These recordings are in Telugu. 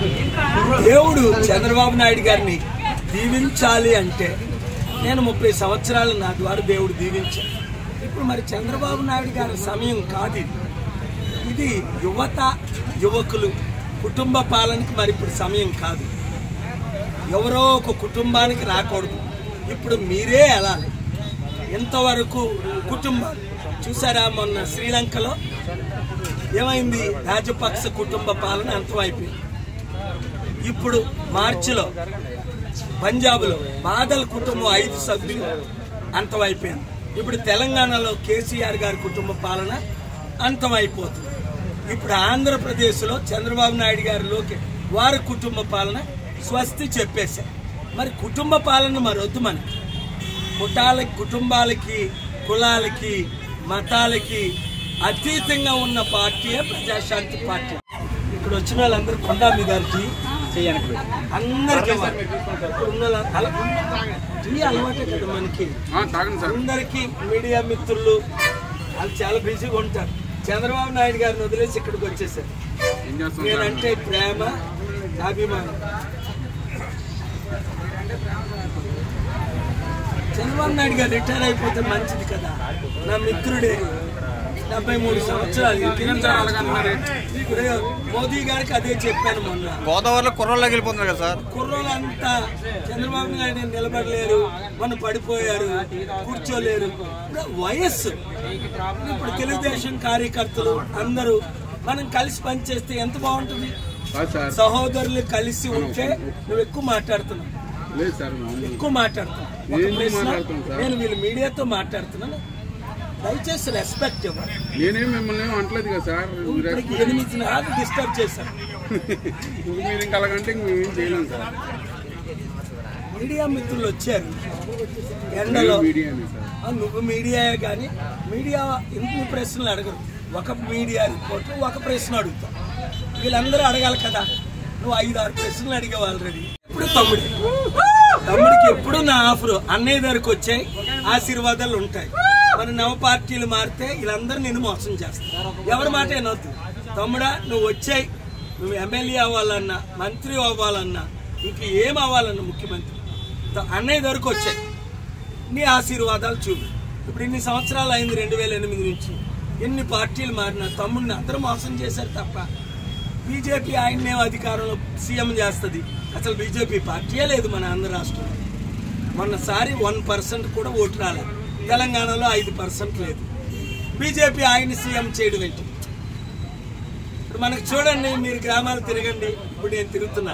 దేవుడు చంద్రబాబు నాయుడు గారిని దీవించాలి అంటే నేను 30 సంవత్సరాలు నా ద్వారా దేవుడు దీవించాను. ఇప్పుడు మరి చంద్రబాబు నాయుడు గారి సమయం కాదు ఇది. యువత యువకులు కుటుంబ పాలనకి మరి ఇప్పుడు సమయం కాదు. ఎవరో ఒక కుటుంబానికి రాకూడదు. ఇప్పుడు మీరే వెళ్ళాలి. ఇంతవరకు కుటుంబాలు చూసారా? మొన్న శ్రీలంకలో ఏమైంది? రాజపక్ష కుటుంబ పాలన అంతమైపోయింది. ఇప్పుడు మార్చిలో పంజాబ్లో బాదల్ కుటుంబం 5 సభ్యులు అంతమైపోయింది. ఇప్పుడు తెలంగాణలో కేసీఆర్ గారి కుటుంబ పాలన అంతమైపోతుంది. ఇప్పుడు ఆంధ్రప్రదేశ్లో చంద్రబాబు నాయుడు గారిలోకి వారి కుటుంబ పాలన స్వస్తి చెప్పేశారు. మరి కుటుంబ పాలన మరి వద్దు మనకి. కుటుంబాలకి కులాలకి మతాలకి అతీతంగా ఉన్న పార్టీయే ప్రజాశాంతి పార్టీ. ఇప్పుడు వచ్చిన వాళ్ళందరూ కొండా మీ గారికి అందరికీ అలవాటే కదా మనకి. అందరికీ మీడియా మిత్రులు వాళ్ళు చాలా బిజీగా ఉంటారు. చంద్రబాబు నాయుడు గారిని వదిలేసి ఇక్కడికి వచ్చేసారు. నేనంటే ప్రేమ అభిమానం. చంద్రబాబు నాయుడు గారు రిటైర్ అయిపోతే మంచిది కదా. నా మిత్రుడే 73 సంవత్సరాలు. మోదీ గారికి అదే చెప్పాను మొన్న. గోదావరిలో కుర్రోళ్ళకి వెళ్ళిపోతున్నారు కదా సార్. కుర్రోళ్ళంతా చంద్రబాబు నాయుడు నిలబడలేరు, మనం పడిపోయారు, కూర్చోలేరు. వయస్సు. ఇప్పుడు తెలుగుదేశం కార్యకర్తలు అందరూ మనం కలిసి పనిచేస్తే ఎంత బాగుంటుంది. సహోదరులు కలిసి ఉంటే నువ్వు ఎక్కువ మాట్లాడుతున్నావు. నేను వీళ్ళు మీడియాతో మాట్లాడుతున్నాను. దయచేసి రెస్పెక్ట్ ఇవ్వాలి. నేనేం మిమ్మల్ని అంటలేదు కదా సార్. 8 డిస్టర్బ్ చేశాను. మీరు ఇంకా అలాగంటే మేమేం చేయలేం సార్. మీడియా మిత్రులు వచ్చారు ఎండలో. నువ్వు మీడియాయే కానీ మీడియా ఎన్ని ప్రశ్నలు అడగరు. ఒక మీడియా రిపోర్టర్ ఒక ప్రశ్న అడుగుతావు. వీళ్ళందరూ అడగాలి కదా. నువ్వు 5-6 ప్రశ్నలు అడిగావు ఆల్రెడీ. ఎప్పుడు తమ్ముడికి ఎప్పుడు నా ఆఫర్ అన్నయ్య దగ్గరకు వచ్చాయి, ఆశీర్వాదాలు ఉంటాయి. మన నవ పార్టీలు మారితే వీళ్ళందరూ నిన్ను మోసం చేస్తారు. ఎవరి మాట ఏనొద్దు. తమ్ముడా నువ్వు వచ్చాయి, నువ్వు ఎమ్మెల్యే అవ్వాలన్నా మంత్రి అవ్వాలన్నా ఇంక ఏం అవ్వాలన్నా ముఖ్యమంత్రి అన్నయ్య దగ్గరకు వచ్చాయి. నీ ఆశీర్వాదాలు చూడు. ఇప్పుడు ఇన్ని సంవత్సరాలు అయింది 2008 నుంచి. ఎన్ని పార్టీలు మారినా తమ్ముడిని అందరూ మోసం చేశారు తప్ప బీజేపీ ఆయన్నే అధికారంలో సీఎం చేస్తుంది. అసలు బీజేపీ పార్టీయే లేదు మన ఆంధ్ర రాష్ట్రంలో. మొన్నసారి 1% కూడా ఓటు రాలేదు. తెలంగాణలో 5% లేదు. బీజేపీ ఆయన్ని సీఎం చేయడం ఏంటి? ఇప్పుడు మనకు చూడండి, మీరు గ్రామాలు తిరగండి. ఇప్పుడు నేను తిరుగుతున్నా.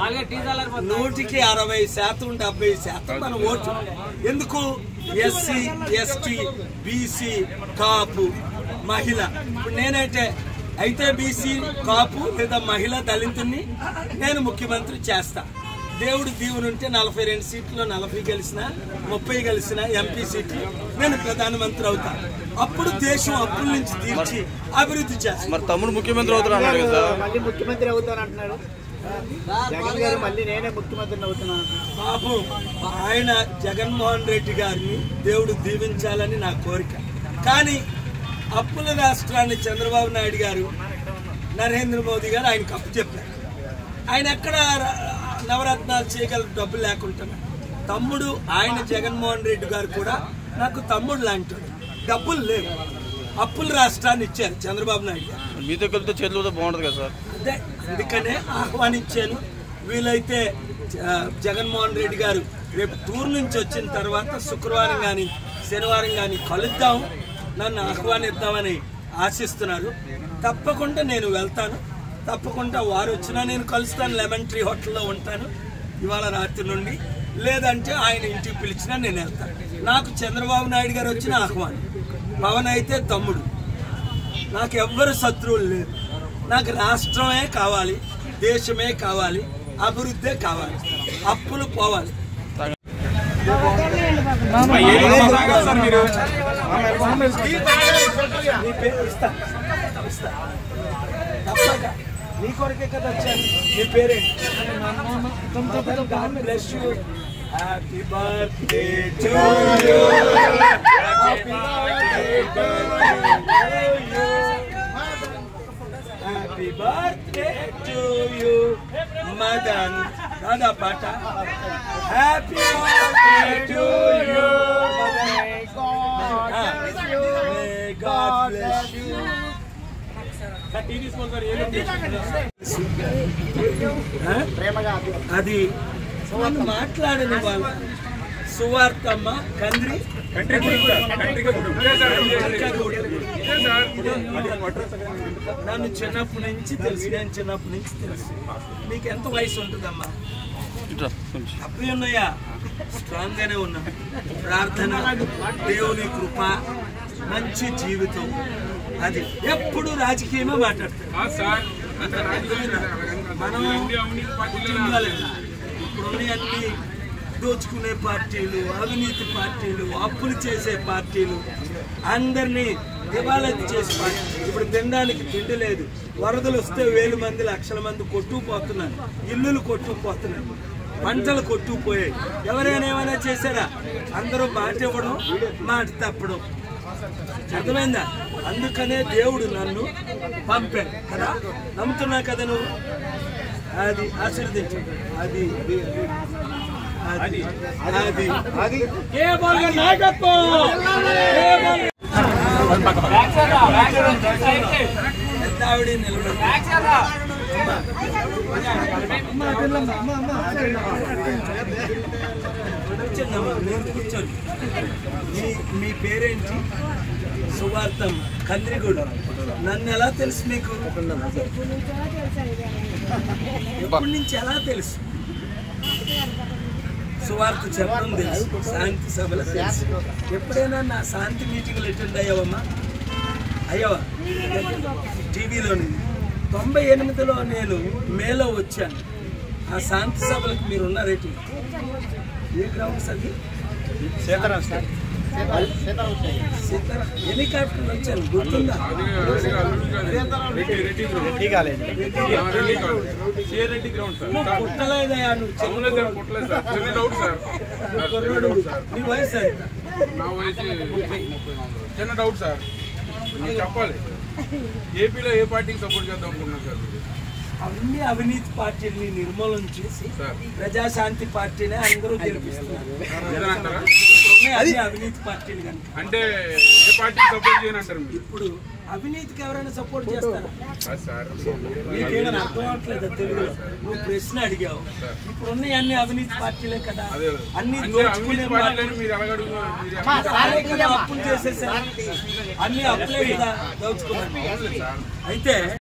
100కి 60%, 70% మన ఓటు. ఎందుకు? ఎస్సీ, ఎస్టీ, బీసీ, కాపు, మహిళ. ఇప్పుడు నేనైతే బీసీ, కాపు లేదా మహిళ, దళితుని నేను ముఖ్యమంత్రి చేస్తా. దేవుడు దీవునుంటే 42 సీట్లు 40 గెలిచినా 30 గెలిచినా ఎంపీ సీట్లు నేను ప్రధానమంత్రి అవుతా. అప్పుడు దేశం అప్పుల నుంచి తీర్చి అభివృద్ధి చేస్తా. మరి తమ్ముడు ముఖ్యమంత్రి అవుతారు. ముఖ్యమంత్రి అవుతానంటున్నాడు జగన్ గారు. మళ్ళీ నేనే ముఖ్యమంత్రిని అవుతున్నాను. పాపం ఆయన జగన్మోహన్ రెడ్డి గారిని దేవుడు దీవించాలని నా కోరిక. కానీ అప్పుల రాష్ట్రాన్ని చంద్రబాబు నాయుడు గారు, నరేంద్ర మోదీ గారు ఆయనకు అప్పు చెప్పారు. ఆయన ఎక్కడ నవరత్నాలు చేయగల డబ్బులు లేకుండా. తమ్ముడు ఆయన జగన్మోహన్ రెడ్డి గారు కూడా నాకు తమ్ముడు లాంటి డబ్బులు లేవు. అప్పుల రాష్ట్రాన్ని ఇచ్చారు చంద్రబాబు నాయుడు గారు. మీతో కలిపితే చేతులతో బాగుంటుంది కదా సార్. అదే అందుకనే ఆహ్వానించాను. వీలైతే జగన్మోహన్ రెడ్డి గారు రేపు టూర్ నుంచి వచ్చిన తర్వాత శుక్రవారం కానీ శనివారం కానీ కలుద్దాం, నన్ను ఆహ్వానిద్దామని ఆశిస్తున్నారు. తప్పకుండా నేను వెళ్తాను. తప్పకుండా వారు వచ్చినా నేను కలుస్తాను. లెమన్ ట్రీ హోటల్లో ఉంటాను ఇవాళ రాత్రి నుండి. లేదంటే ఆయన ఇంటికి పిలిచినా నేను వెళ్తాను. నాకు చంద్రబాబు నాయుడు గారు వచ్చిన ఆహ్వానం. పవన్ అయితే తమ్ముడు. నాకు ఎవ్వరు శత్రువులు లేరు. నాకు రాష్ట్రమే కావాలి, దేశమే కావాలి, అభివృద్ధే కావాలి, అప్పులు పోవాలి. నీ కొరకే కదా వచ్చాను. నీ పేరేంటి? Bless you. Happy birthday to you. Happy birthday to you. Mother అని కాదా పాట? Happy birthday to you, God bless you. అది మాట్లాడని వాళ్ళు సువార్తమ్మ కంద్రి నన్ను చిన్నప్పటి నుంచి తెలుసు, నేను చిన్నప్పటి నుంచి తెలుసు. మీకు ఎంత వయసు ఉంటుందమ్మా? అప్పుడు ఉన్నాయా? స్ట్రాంగ్ గానే ఉన్నా. ప్రార్థన, దేవుని కృప, మంచి జీవితం, అది ఎప్పుడు రాజకీయమే మాట్లాడతారు. మనం ఇప్పుడున్నవన్నీ దోచుకునే పార్టీలు, అవినీతి పార్టీలు, అప్పులు చేసే పార్టీలు, అందరినీ దివాళా చేసే పార్టీ. ఇప్పుడు తినడానికి తిండి లేదు, వరదలు వస్తే 1000 మంది 1,00,000 మంది కొట్టుకుపోతున్నారు, ఇల్లులు కొట్టుకుపోతున్నాయి, పంటలు కొట్టుకుపోయాయి. ఎవరైనా ఏమైనా చేశారా? అందరూ మాట ఇవ్వడం, మాట తప్పడం. అర్థమైందా? అందుకనే దేవుడు నన్ను పంపాడు కదా. నమ్ముతున్నా కదా నువ్వు? అది ఆశీర్వదించు. అది అది అది అది నాయకత్వం. పెద్దావిడ నిలబడి కూర్చోండి. మీ పేరేంటి? సువార్తం కంద్రిగూడ. నన్ను ఎలా తెలుసు మీకు? ఎప్పటి నుంచి ఎలా తెలుసు? సువార్త చెప్పడం తెలుసు, శాంతి సభలు తెలుసు. ఎప్పుడైనా నా శాంతి మీటింగ్లు అటెండ్ అయ్యావమ్మా? అయ్యావా? టీవీలోని 98లో నేను మేలో వచ్చాను. ఆ శాంతి సభలకు మీరు ఉన్నారేటి? ఏ గ్రౌండ్స్ అది? హెలికాప్టర్ వచ్చాను, గుర్తుందా? పుట్టలేదయా నువ్వు? నీ వయసు ఎంత? చిన్న డౌట్ సార్, చెప్పాలి. ఏపీలో ఏ పార్టీకి సపోర్ట్ చేద్దాం అనుకుంటున్నారు సార్? అన్ని అవినీతి పార్టీని నిర్మూలన చేసి ప్రజాశాంతి పార్టీనే అందరూ గెలిపిస్తున్నారు. అన్ని అవినీతి పార్టీలు కనుక అంటే ఏ పార్టీకి సపోర్ట్ చేయనంటారు? ఇప్పుడు అవినీతికి ఎవరైనా సపోర్ట్ చేస్తారా? నీకేమైనా అర్థం అవట్లేదా తెలుగులో? నువ్వు ప్రశ్న అడిగావు. ఇప్పుడున్న అన్ని అవినీతి పార్టీలే కదా, అన్ని దోచుకునే అప్పులు చేసేసారు, అన్ని అప్పులే కదా దోచుకున్నారు. అయితే